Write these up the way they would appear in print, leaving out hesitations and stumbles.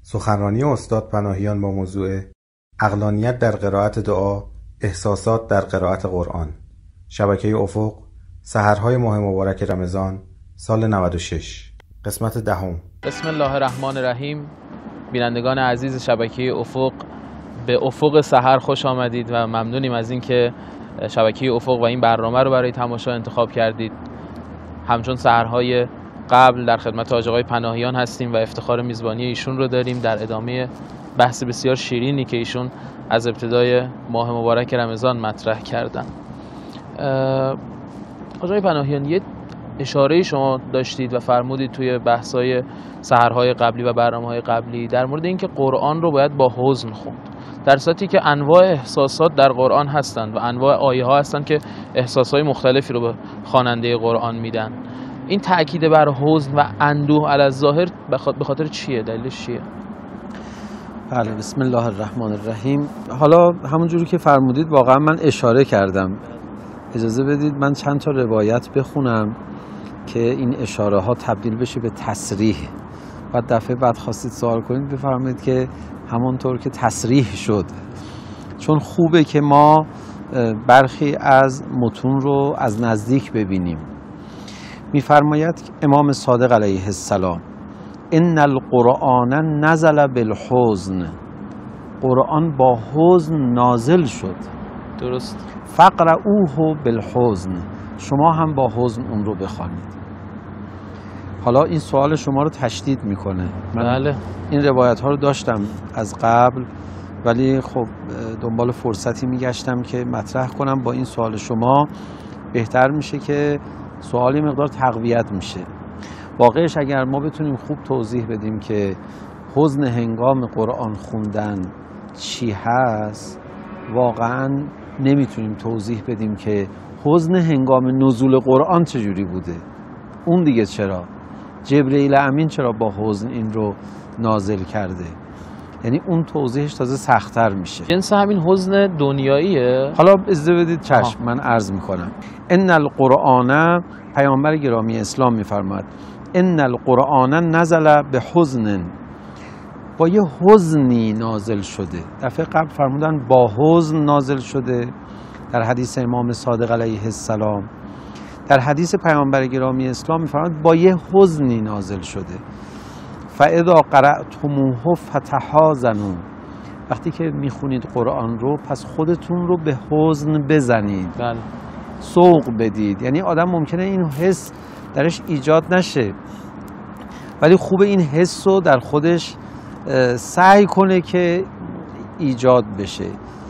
سخنرانی استاد پناهیان با موضوع عقلانیت در قرائت دعا، احساسات در قرائت قرآن، شبکه افق، سحرهای ماه مبارک رمضان، سال 96، قسمت دهم. بسم الله الرحمن الرحیم. بینندگان عزیز شبکه افق، به افق سحر خوش آمدید و ممنونیم از اینکه شبکه افق و این برنامه رو برای تماشا انتخاب کردید. همچون سحرهای قبل در خدمت حاج آقای پناهیان هستیم و افتخار میزبانی ایشون رو داریم در ادامه بحث بسیار شیرینی که ایشون از ابتدای ماه مبارک رمضان مطرح کردن. حاج آقای پناهیان، یه اشاره شما داشتید و فرمودید توی بحث‌های سحرهای قبلی و برنامه‌های قبلی در مورد اینکه قرآن رو باید با حزن خوند، در صورتی که انواع احساسات در قرآن هستند و انواع آیه‌ها هستند که احساسهای مختلفی رو به خواننده قرآن میدن. این تأکید بر حزن و اندوه علی الظاهر به خاطر چیه؟ دلیلش چیه؟ بله، بسم الله الرحمن الرحیم. حالا همونجوری که فرمودید واقعا من اشاره کردم. اجازه بدید من چند تا روایت بخونم که این اشاره ها تبدیل بشه به تصریح. بعد دفعه بعد خواستید سوال کنید بفرمایید که همونطور که تصریح شد، چون خوبه که ما برخی از متون رو از نزدیک ببینیم. میفرماید امام صادق علیه السلام: ان القرآن نزل بالحزن، قرآن با حزن نازل شد. درست. فقرؤوه بالحزن، شما هم با حزن اون رو بخوانید. حالا این سوال شما رو تشدید میکنه. من بله. این روایت ها رو داشتم از قبل، ولی خب دنبال فرصتی میگشتم که مطرح کنم. با این سوال شما بهتر میشه که سوالی مقدار تقویت میشه. واقعش اگر ما بتونیم خوب توضیح بدیم که حزن هنگام قرآن خوندن چی هست، واقعا نمیتونیم توضیح بدیم که حزن هنگام نزول قرآن چجوری بوده. اون دیگه چرا؟ جبرئیل امین چرا با حزن این رو نازل کرده؟ یعنی اون توضیحش تازه سخت‌تر میشه. جنس همین حزن دنیاییه. حالا اجازه بدید چشم من عرض میکنم. ان القرآن، پیامبر گرامی اسلام میفرماد ان القرآن نزل به حزن، با یه حزنی نازل شده. دفعه قبل فرمودن با حزن نازل شده در حدیث امام صادق علیه السلام. در حدیث پیامبر گرامی اسلام میفرماد با یه حزنی نازل شده. فاذا قرأتموه فتحازنوا، وقتی که میخونید قرآن رو پس خودتون رو به حزن بزنید. بله. سوق بدید. یعنی آدم ممکنه این حس درش ایجاد نشه، ولی خوبه این حس رو در خودش سعی کنه که ایجاد بشه.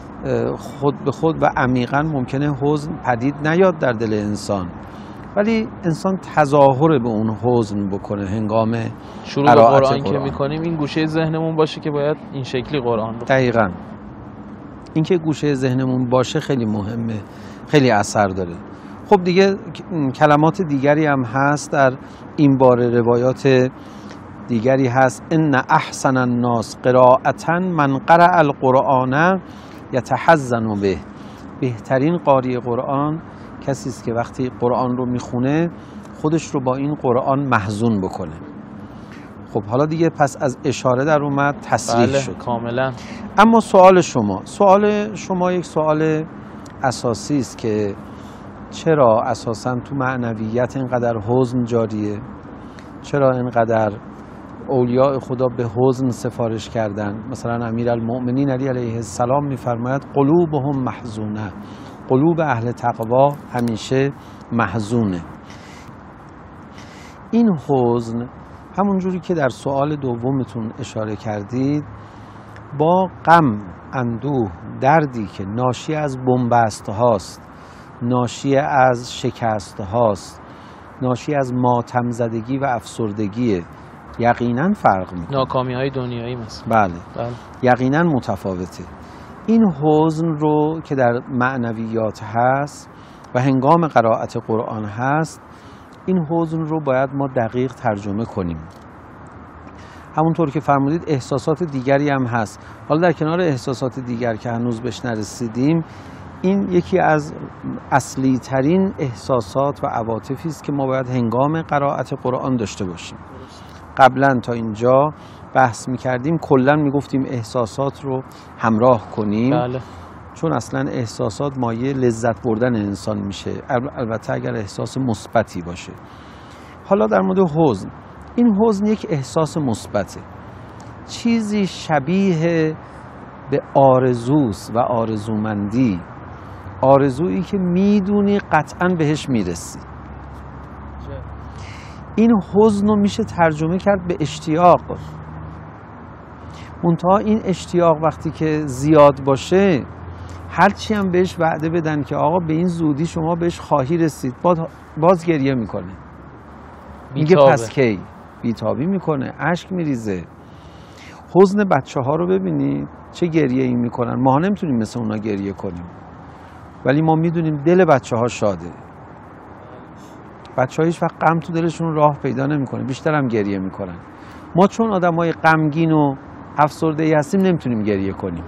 خود به خود و عمیقا ممکنه حزن پدید نیاد در دل انسان، ولی انسان تظاهر به اون حزن بکنه هنگام شروع به قرآن که میکنیم. این گوشه ذهنمون باشه که باید این شکلی قرآن رو. دقیقاً این که گوشه ذهنمون باشه خیلی مهمه، خیلی اثر داره. خب دیگه کلمات دیگری هم هست در این باره، روایات دیگری هست. ان احسن الناس قراءة من قرأ القرآن یتحزن به، بهترین قاری قرآن کسی است که وقتی قرآن رو میخونه خودش رو با این قرآن محزون بکنه. خب حالا دیگه پس از اشاره در اومد تصریح شد. کاملا. اما سوال شما یک سوال اساسی است که چرا اساساً تو معنویت اینقدر حزن جاریه؟ چرا اینقدر اولیاء خدا به حزن سفارش کردن؟ مثلا امیرالمؤمنین علی علیه السلام میفرماید قلوبهم محزونه، قلوب اهل تقوا همیشه محزونه. این حزن همونجوری که در سوال دومتون اشاره کردید، با غم، اندوه، دردی که ناشی از بنبست هاست، ناشی از شکست هاست، ناشی از ماتم زدگی و افسردگی، یقینا فرق میکنه. ناکامی های دنیایی مثلا. بله. یقینا متفاوته. این حزن رو که در معنویات هست و هنگام قرائت قرآن هست، این حزن رو باید ما دقیق ترجمه کنیم. همونطور که فرمودید احساسات دیگری هم هست. حالا در کنار احساسات دیگر که هنوز بهش نرسیدیم، این یکی از اصلی ترین احساسات و عواطفی است که ما باید هنگام قرائت قرآن داشته باشیم. قبلا تا اینجا بحث میکردیم کلا میگفتیم احساسات رو همراه کنیم. بله. چون اصلا احساسات مایه لذت بردن انسان میشه، البته اگر احساس مثبتی باشه. حالا در مورد حزن، این حزن یک احساس مثبته، چیزی شبیه به آرزوست و آرزومندی، آرزویی که میدونی قطعا بهش میرسی. این حزن رو میشه ترجمه کرد به اشتیاق. منتها این اشتیاق وقتی که زیاد باشه، هرچی هم بهش وعده بدن که آقا به این زودی شما بهش خواهی رسید، باز گریه میکنه، میگه پس کی؟ بیتابی میکنه، اشک میریزه. حزن بچه ها رو ببینید چه گریه ای میکنن. ما نمیتونیم مثل اونا گریه کنیم، ولی ما میدونیم دل بچه ها شاده. بچه ها هیچ وقت غم تو دلشون راه پیدا نمیکنه، بیشتر هم گریه میکنن. ما چون آدمای غمگین و افسرده‌ای هستیم نمیتونیم گریه کنیم.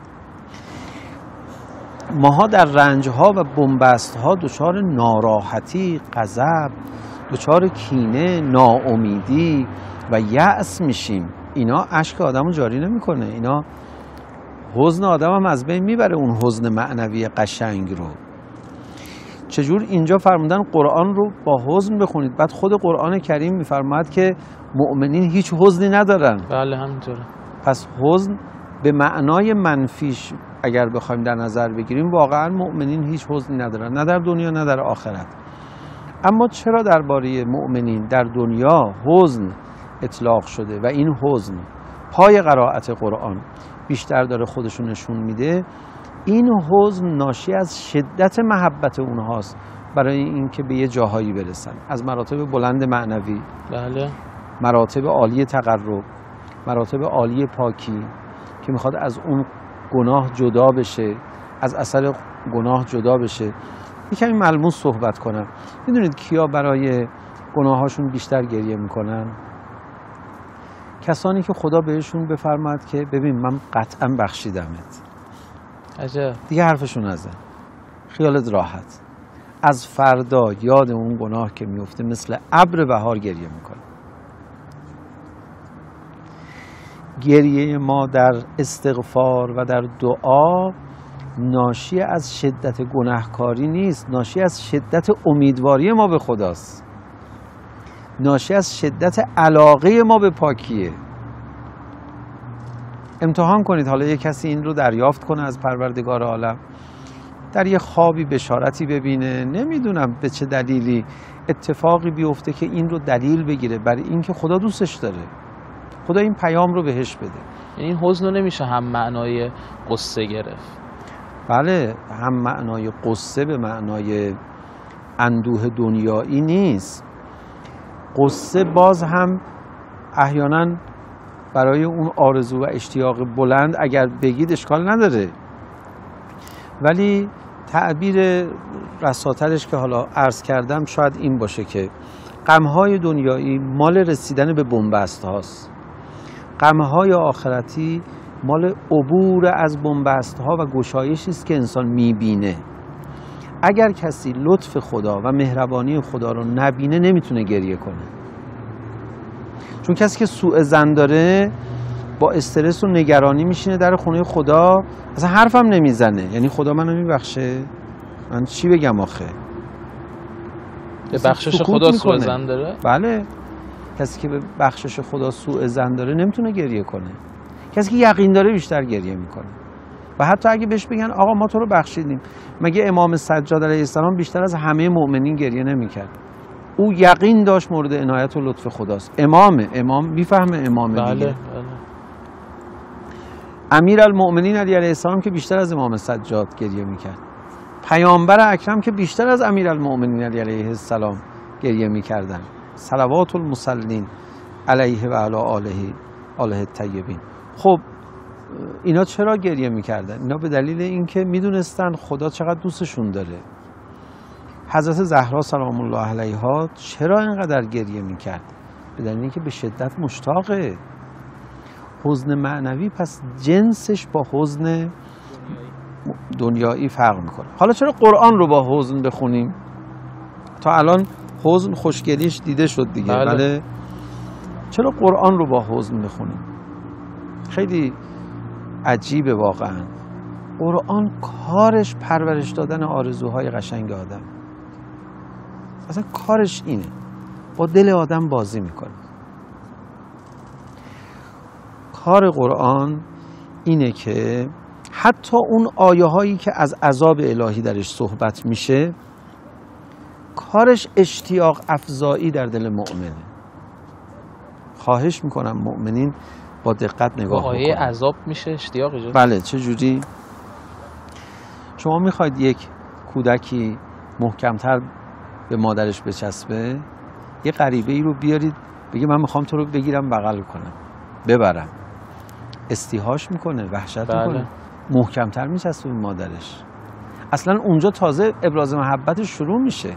ماها در رنجها و بنبستها دچار ناراحتی، غضب، دچار کینه، ناامیدی و یأس میشیم. اینا اشک آدمو جاری نمیکنه، اینا حزن آدم هم از بین میبره، اون حزن معنوی قشنگ رو. چجور اینجا فرمودن قرآن رو با حزن بخونید، بعد خود قرآن کریم میفرماید که مؤمنین هیچ حزنی ندارن. بله همینطوره. پس حزن به معنای منفیش اگر بخوایم در نظر بگیریم، واقعا مؤمنین هیچ حزنی ندارن، نه در دنیا نه در آخرت. اما چرا درباره مؤمنین در دنیا حزن اطلاق شده و این حزن پای قرائت قرآن بیشتر داره خودشون نشون میده؟ این حزن ناشی از شدت محبت اونهاست برای اینکه به یه جاهایی برسن، از مراتب بلند معنوی، بله، مراتب عالی تقرب، مراتب عالی پاکی که میخواد از اون گناه جدا بشه، از اثر گناه جدا بشه. یکمی ملموس صحبت کنم. میدونید کیا برای گناهاشون بیشتر گریه میکنن؟ کسانی که خدا بهشون بفرماد که ببین من قطعا بخشیدمت. عجب. دیگه حرفشون نزن، خیالت راحت، از فردا یاد اون گناه که میفته مثل ابر بهار گریه میکنه. گریه ما در استغفار و در دعا ناشی از شدت گناهکاری نیست، ناشی از شدت امیدواری ما به خداست، ناشی از شدت علاقه ما به پاکیه. امتحان کنید، حالا یک کسی این رو دریافت کنه از پروردگار عالم، در یه خوابی بشارتی ببینه، نمیدونم به چه دلیلی اتفاقی بیفته که این رو دلیل بگیره برای اینکه خدا دوستش داره، خدا این پیام رو بهش بده. این حزن رو نمیشه هم معنای قصه گرفت. بله، هم معنای قصه به معنای اندوه دنیایی نیست. قصه باز هم احیانا برای اون آرزو و اشتیاق بلند اگر بگید اشکال نداره، ولی تعبیر رساترش که حالا عرض کردم شاید این باشه که غمهای دنیایی مال رسیدن به بنبست هاست، غمهای آخرتی مال عبور از بنبست ها و گشایشی است که انسان میبینه. اگر کسی لطف خدا و مهربانی خدا رو نبینه نمیتونه گریه کنه، چون کسی که سوء ظن داره با استرس و نگرانی میشینه در خونه خدا، اصلا حرفم نمیزنه، یعنی خدا منو میبخشه؟ من چی بگم آخه؟ به بخشش خدا سوء ظن داره؟ بله، کسی که به بخشش خدا سوء ظن داره نمیتونه گریه کنه. کسی که یقین داره بیشتر گریه میکنه. و حتی اگه بهش بگن آقا ما تو رو بخشیدیم، مگه امام سجاد علیه السلام بیشتر از همه مؤمنین گریه نمیکرد؟ او یقین داشت مورد عنایت و لطف خداست. امام میفهمه امام دیگه. بله. امیرالمؤمنین علی علیه السلام که بیشتر از امام سجاد گریه میکرد. پیامبر اکرم که بیشتر از امیرالمؤمنین علی علیه السلام گریه میکردن. صلوات المصلین علیه و علی آله الطیبین. خب اینا چرا گریه میکردن؟ اینا به دلیل اینکه میدونستن خدا چقدر دوستشون داره. حضرت زهرا سلام الله علیها چرا اینقدر گریه میکرد؟ به دلیل اینکه به شدت مشتاقه. حزن معنوی پس جنسش با حزن دنیایی فرق میکنه. حالا چرا قرآن رو با حزن بخونیم؟ تا الان حزن خوشگلیش دیده شد دیگه. بله. چرا قرآن رو با حزن بخونیم؟ خیلی عجیبه واقعا. قرآن کارش پرورش دادن آرزوهای قشنگ آدم. اصلا کارش اینه، با دل آدم بازی میکنه. کار قرآن اینه که حتی اون آیه هایی که از عذاب الهی درش صحبت میشه، کارش اشتیاق افزایی در دل مؤمنه. خواهش میکنم مؤمنین با دقت نگاه بکنن. آیه عذاب میشه اشتیاق ایجاد؟ بله. چه جوری؟ شما میخواید یک کودکی محکمتر به مادرش بچسبه، یه غریبه ای رو بیارید بگه من میخوام تو رو بگیرم بغل کنم ببرم، استیهاش میکنه، وحشت میکنه، محکمتر میچسبه به مادرش. اصلا اونجا تازه ابراز محبتش شروع میشه.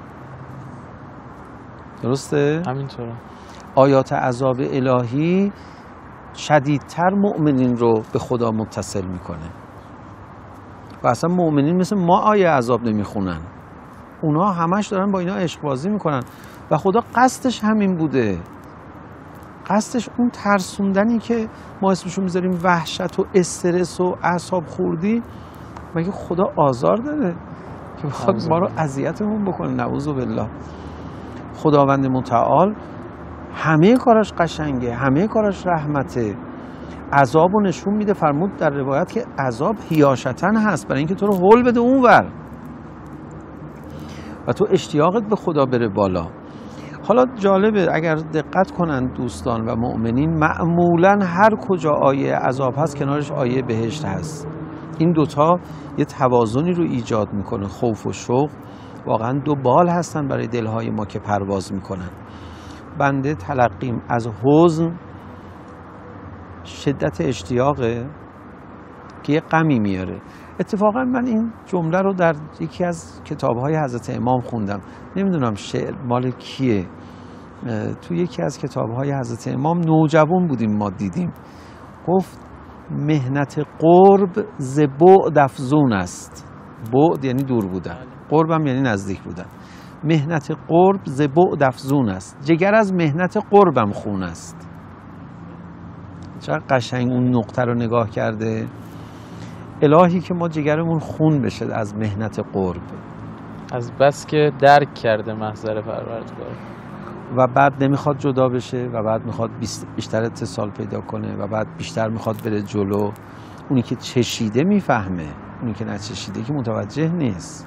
درسته؟ همینطوره. آیات عذاب الهی شدیدتر مؤمنین رو به خدا متصل میکنه و اصلا مؤمنین مثل ما آیه عذاب نمیخونن، اونا همش دارن با اینا عشق بازی میکنن و خدا قصدش همین بوده. قصدش اون ترسوندنی که ما اسمشو میذاریم وحشت و استرس و اعصاب خوردی، مگه خدا آزار داره که بخواد ما رو اذیتمون بکنه؟ نعوذ بالله. خداوند متعال همه کاراش قشنگه، همه کاراش رحمته. عذاب رو نشون میده، فرمود در روایت که عذاب هیاشتن هست برای اینکه تو رو هول بده اونور و تو اشتیاقت به خدا بره بالا. حالا جالبه اگر دقت کنن دوستان و مؤمنین، معمولا هر کجا آیه عذاب هست کنارش آیه بهشت هست. این دوتا یه توازنی رو ایجاد میکنه. خوف و شوق واقعا دو بال هستن برای دلهای ما که پرواز میکنن. بنده تلقیم از حزن شدت اشتیاقه که یه غمی میاره. اتفاقا من این جمله رو در یکی از کتاب‌های حضرت امام خوندم، نمیدونم شعر مال کیه، تو یکی از کتاب‌های حضرت امام نوجوان بودیم ما دیدیم، گفت مهنت قرب ز بعد افزون است. بعد یعنی دور بودن، قربم یعنی نزدیک بودن. مهنت قرب ز بعد افزون است، جگر از مهنت قربم خون است. چقدر قشنگ اون نقطه رو نگاه کرده. الهی که ما جگرمون خون بشه از مهنت قرب، از بس که درک کرده محضر پروردگار و بعد نمیخواد جدا بشه و بعد میخواد بیشتر اتصال پیدا کنه و بعد بیشتر میخواد بره جلو. اونی که چشیده میفهمه، اونی که نچشیده که متوجه نیست.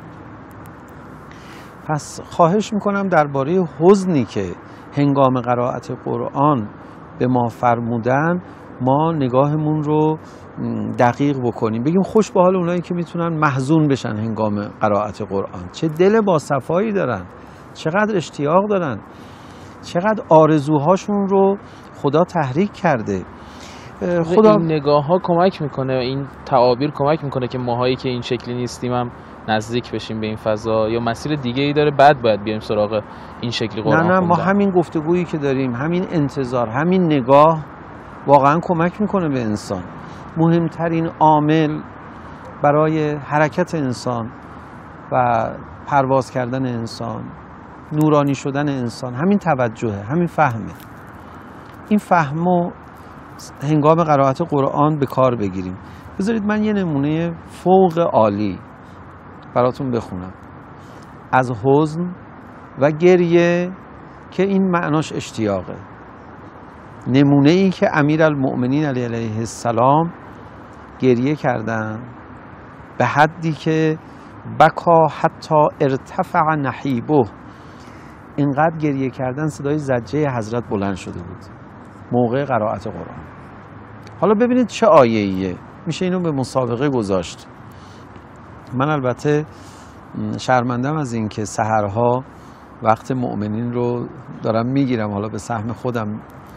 پس خواهش میکنم درباره حزنی که هنگام قرائت قرآن به ما فرمودن، ما نگاهمون رو دقیق بکنیم، بگیم خوش به حال اونایی که میتونن محزون بشن هنگام قرائت قرآن. چه دل با صفایی دارن، چقدر اشتیاق دارن، چقدر آرزوهاشون رو خدا تحریک کرده. خدا این نگاه ها کمک میکنه، این تعابیر کمک میکنه که ماهایی که این شکلی نیستیم هم نزدیک بشیم به این فضا، یا مسیر دیگه ای داره بعد باید بیایم سراغ این شکلی قرآن نه ما همین گفتگویی که داریم، همین انتظار، همین نگاه واقعا کمک میکنه به انسان. مهمترین عامل برای حرکت انسان و پرواز کردن انسان، نورانی شدن انسان، همین توجهه، همین فهمه. این فهمو هنگام قرائت قرآن به کار بگیریم. بذارید من یه نمونه فوق عالی براتون بخونم از حزن و گریه که این معناش اشتیاقه. نمونه ای که امیرالمؤمنین علیه السلام گریه کردن به حدی که بکا حتی ارتفع نحیبه، اینقدر گریه کردن صدای زجه حضرت بلند شده بود موقع قرائت قرآن. حالا ببینید چه آیه‌ایه، میشه اینو به مسابقه گذاشت. من البته شرمندم از این که سحرها وقت مؤمنین رو دارم میگیرم، حالا به سهم خودم.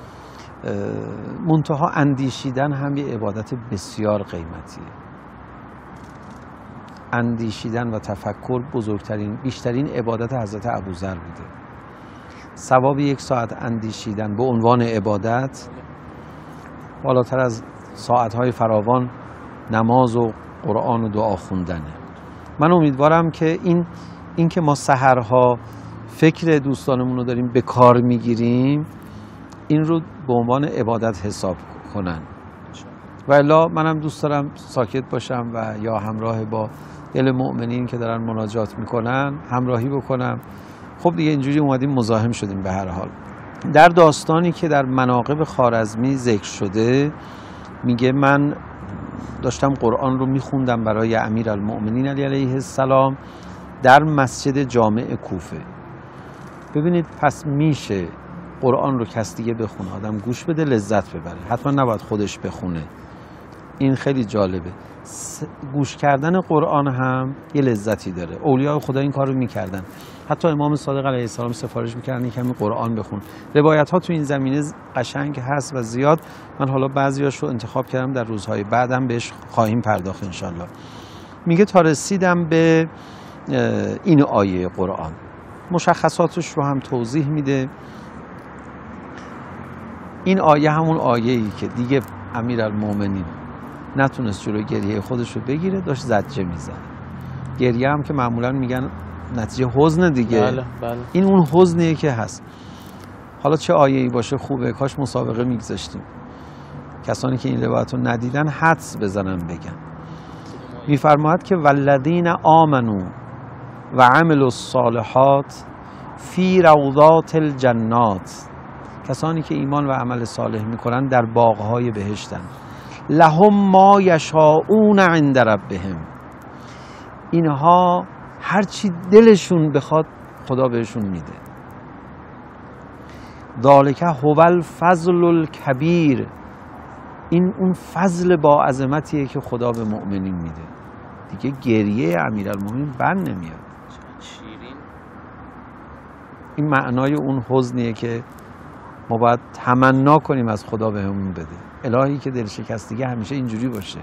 منتها اندیشیدن هم یه عبادت بسیار قیمتیه. اندیشیدن و تفکر بزرگترین، بیشترین عبادت حضرت ابوذر بوده. ثواب 1 ساعت اندیشیدن به عنوان عبادت بالاتر از ساعتهای فراوان نماز و قرآن و دعا خوندنه. من امیدوارم که این که ما سحرها فکر دوستانمون رو داریم به کار میگیریم، این رو به عنوان عبادت حساب کنن. و الا منم دوست دارم ساکت باشم و یا همراه با دل مؤمنین که دارن مناجات میکنن همراهی بکنم. خب دیگه اینجوری اومدیم مزاحم شدیم. به هر حال در داستانی که در مناقب خوارزمی ذکر شده میگه من داشتم قرآن رو میخوندم برای امیرالمؤمنین علی علیه السلام در مسجد جامع کوفه. ببینید پس میشه قرآن رو کس دیگه بخونه، آدم گوش بده لذت ببره، حتما نباید خودش بخونه. این خیلی جالبه. گوش کردن قرآن هم یه لذتی داره. اولیاء خدا این کار رو میکردن. حتی امام صادق علیه السلام سفارش میکردن کمی قرآن بخون. روایت ها تو این زمینه قشنگ هست و زیاد. من حالا بعضیاش رو انتخاب کردم، در روزهای بعدم بهش خواهیم پرداخت انشالله. میگه تا رسیدم به این آیه قرآن، مشخصاتش رو هم توضیح میده. این آیه همون آیه‌ای که دیگه امیرالمؤمنین نتونست جلوی گریه خودش رو بگیره، داشت زجه میزنه. گریه هم که معمولا میگن نتیجه حزن دیگه. بله. این اون حزنیه که هست. حالا چه آیه‌ای باشه خوبه، کاش مسابقه میگذاشتیم. کسانی که این روایت رو ندیدن حدس بزنن بگن. میفرماید که والذین آمنوا و عملوا الصالحات فی روضات الجنات، کسانی که ایمان و عمل صالح میکنن در باغهای بهشتن. لهم ما یشاءون عند ربهم، اینها هرچی دلشون بخواد خدا بهشون میده. ذالک هو الفضل الکبیر، این اون فضل با عظمتیه که خدا به مؤمنین میده. دیگه گریه امیرالمؤمنین بند نمیاد. این معنای اون حزنیه که ما باید تمنا کنیم از خدا بهمون بده. الهی که دل شکستگی همیشه اینجوری باشه.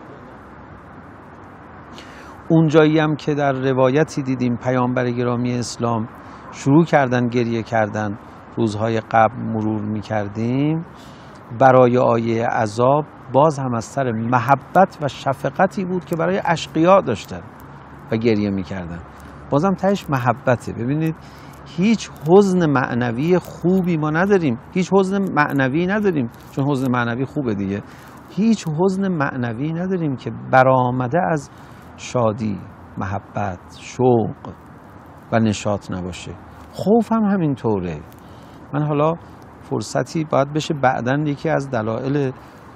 اونجایی هم که در روایتی دیدیم پیامبر گرامی اسلام شروع کردن گریه کردن، روزهای قبل مرور میکردیم، برای آیه عذاب باز هم از سر محبت و شفقتی بود که برای اشقیا داشتن و گریه میکردن. بازم تهش محبته. ببینید هیچ حزن معنوی خوبی ما نداریم، هیچ حزن معنوی نداریم، چون حزن معنوی خوبه دیگه. هیچ حزن معنوی نداریم که برآمده از شادی، محبت، شوق و نشاط نباشه. خوف هم همینطوره. من حالا فرصتی باید بشه بعداً یکی از دلایل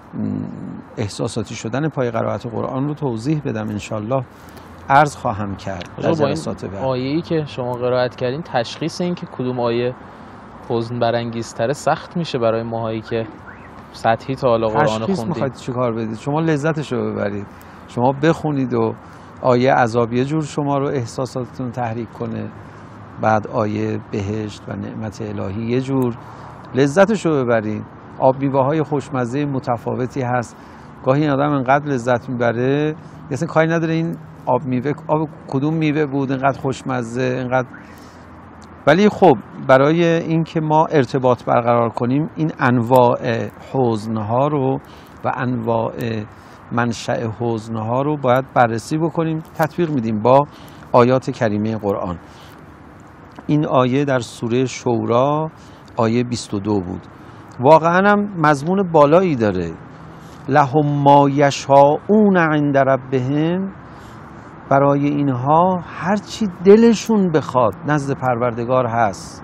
احساساتی شدن پای قرائت قرآن رو توضیح بدم، انشالله عرض خواهم کرد در جلسات بعد. آیه‌ای که شما قرائت کردین تشخیص این که کدوم آیه حزن برانگیزتره سخت میشه برای ماهایی که سطحی تا حالا قرآن خوندید. تشخیص میخواید چیکار بدید؟ شما لذتش رو ببرید. شما بخونید و آیه عذاب یه جور شما رو احساساتتون تحریک کنه، بعد آیه بهشت و نعمت الهی یه جور، لذتش رو ببرید. آب میوه‌های خوشمزه متفاوتی هست. گاهی این آدم انقدر لذت میبره اصلا کاری نداره این آب میوه آب کدوم میوه بود اینقدر خوشمزه اینقدر. ولی خب برای اینکه ما ارتباط برقرار کنیم این انواع حزنها رو و انواع منشأ حزنها رو باید بررسی بکنیم، تطبیق میدیم با آیات کریمه قرآن. این آیه در سوره شورا آیه 22 بود. واقعا هم مضمون بالایی داره. لهم ما یشاءون عند ربهم، برای اینها هرچی دلشون بخواد نزد پروردگار هست.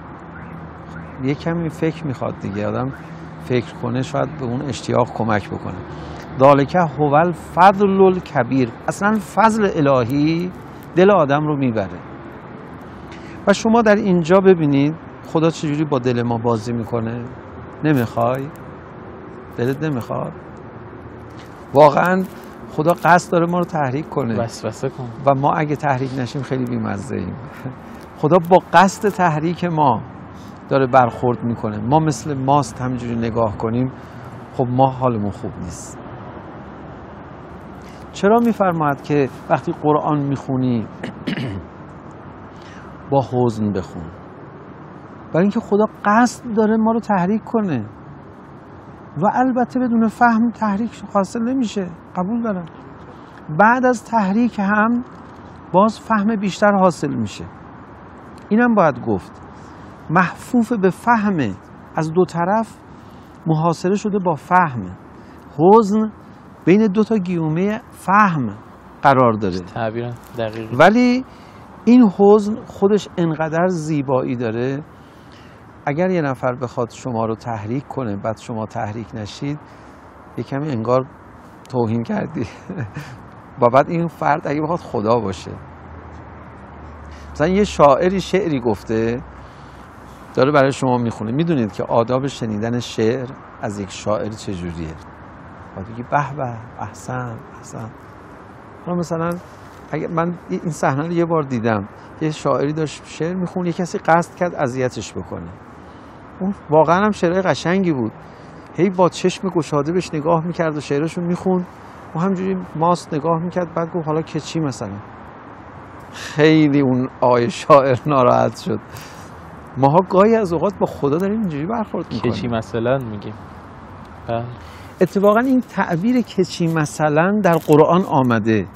یه کمی فکر میخواد دیگه، آدم فکر کنه شاید به اون اشتیاق کمک بکنه. ذالک هو الفضل الکبیر، اصلا فضل الهی دل آدم رو میبره. و شما در اینجا ببینید خدا چجوری با دل ما بازی میکنه. نمیخوای؟ دلت نمیخواد؟ واقعا خدا قصد داره ما رو تحریک کنه، وسوسه کنه، و ما اگه تحریک نشیم خیلی بی‌مزه ایم. خدا با قصد تحریک ما داره برخورد میکنه. ما مثل ماست همینجوری نگاه کنیم، خب ما حالمون خوب نیست. چرا میفرماید که وقتی قرآن میخونی با حزن بخون؟ برای اینکه خدا قصد داره ما رو تحریک کنه و البته بدون فهم تحریک حاصل نمیشه، قبول دارم. بعد از تحریک هم باز فهم بیشتر حاصل میشه. اینم باید گفت محفوف به فهمه، از دو طرف محاصره شده با فهم. حزن بین دو تا گیومه فهم قرار داره. تعبیر دقیق. ولی این حزن خودش انقدر زیبایی داره، اگر یه نفر بخواد شما رو تحریک کنه بعد شما تحریک نشید، یه کمی انگار توهین کردی. با بعد این فرد اگه بخواد خدا باشه، مثلا یه شاعری شعری گفته داره برای شما میخونه، میدونید که آداب شنیدن شعر از یک شاعر چجوریه؟ باید بگی به به احسن احسن. مثلا اگه من این صحنه رو یه بار دیدم، یه شاعری داشت شعر میخون، یه کسی قصد کرد اذیتش بکنه، اون واقعا هم شعرهای قشنگی بود، هی با چشم گشاده بهش نگاه میکرد و شعرشو میخون و همجوری ماست نگاه میکرد، بعد گفت حالا که چی مثلا. خیلی اون آقای شاعر ناراحت شد. ماها گاهی از اوقات با خدا داریم اینجوری برخورد میکنیم. که چی مثلا میگیم. اتفاقا این تعبیر که چی مثلا در قرآن آمده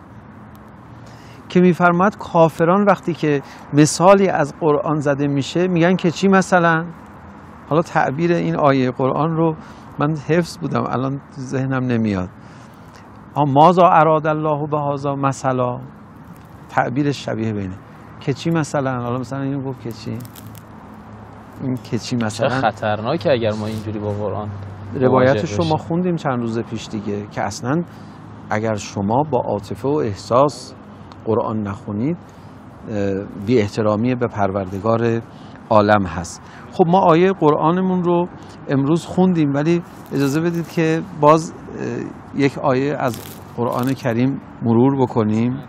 که میفرماد کافران وقتی که مثالی از قرآن زده میشه میگن که چی مثلا. حالا تعبیر این آیه قرآن رو من حفظ بودم الان ذهنم نمیاد. ماذا اراد الله بهذا مثلا، تعبیر شبیه بینه که چی مثلا. حالا مثلا اینو گفت که چی، این که چی مثلا. چه خطرناکه اگر ما اینجوری با قرآن روایتش رو ما خوندیم چند روز پیش دیگه، که اصلا اگر شما با عاطفه و احساس قرآن نخونید بی احترامی به پروردگار عالم هست. خب ما آیه قرآنمون رو امروز خوندیم، ولی اجازه بدید که باز یک آیه از قرآن کریم مرور بکنیم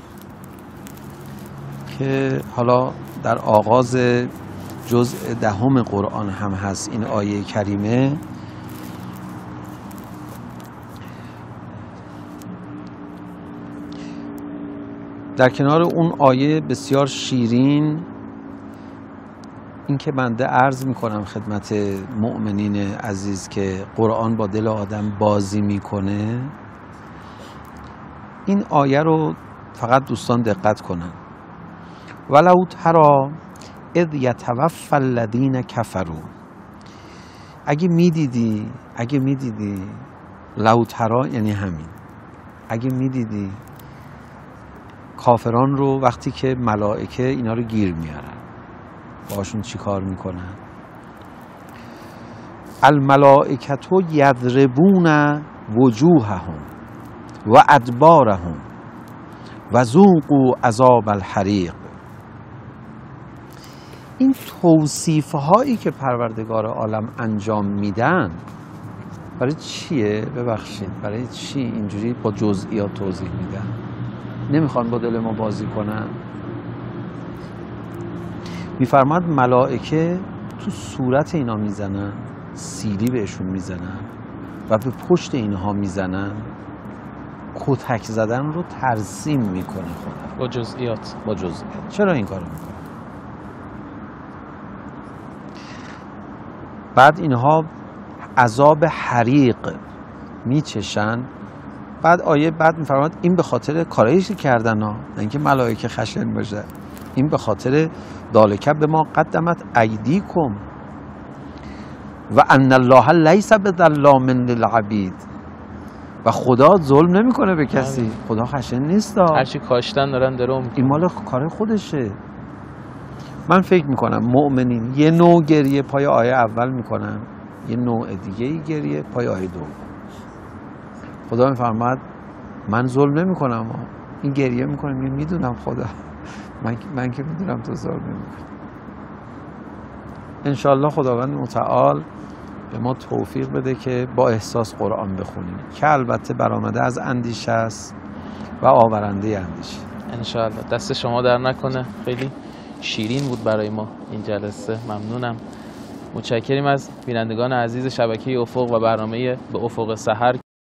که حالا در آغاز جزء 10 قرآن هم هست این آیه کریمه. در کنار اون آیه بسیار شیرین، این که بنده عرض میکنم خدمت مؤمنین عزیز که قرآن با دل آدم بازی میکنه، این آیه رو فقط دوستان دقت کنن. ولو تری اذ یتوفی الذین کفروا. اگه میدیدی لو تری یعنی همین، اگه میدیدی کافران رو وقتی که ملائکه اینا رو گیر میارن، باشون چی کار میکنن؟ الملائکة یضربون وجوههم و ادبارهم و ذوقوا عذاب الحریق. این توصیف هایی که پروردگار عالم انجام میدن برای چیه؟ ببخشید برای چی اینجوری با جزئیات توضیح میدن؟ نمیخوان با دل ما بازی کنن؟ میفرماد ملائکه تو صورت اینا میزنن، سیلی بهشون میزنن و به پشت اینها میزنن، کتک زدن رو ترسیم میکنه خدا با جزئیات. چرا این کارو میکنه؟ بعد اینها عذاب حریق میچشن. بعد آیه بعد میفرماد این به خاطر کارایی که کردن ها، نه اینکه ملائکه خشن باشه، این به خاطر ذالک بما قدمت ایدیکم و ان الله لیس بظلام للعبید. و خدا ظلم نمیکنه به کسی، خدا خشن نیست. هرچی کاشتن دارن درو میکنن، این مال کار خودشه. من فکر میکنم مؤمنین یه نوع گریه پای آیه اول میکنن، یه نوع دیگه گریه پای آیه دوم. خدا میفرماد من ظلم نمیکنم، این گریه میکنم، میدونم خدا، من که میدونم تو ظلم نمیکنی. انشالله خداوند متعال به ما توفیق بده که با احساس قرآن بخونیم، که البته برآمده از اندیشه است و آورنده اندیشه. انشالله. دست شما در نکنه، خیلی شیرین بود برای ما این جلسه. ممنونم. متشکریم از بینندگان عزیز شبکه افق و برنامه به افق سحر.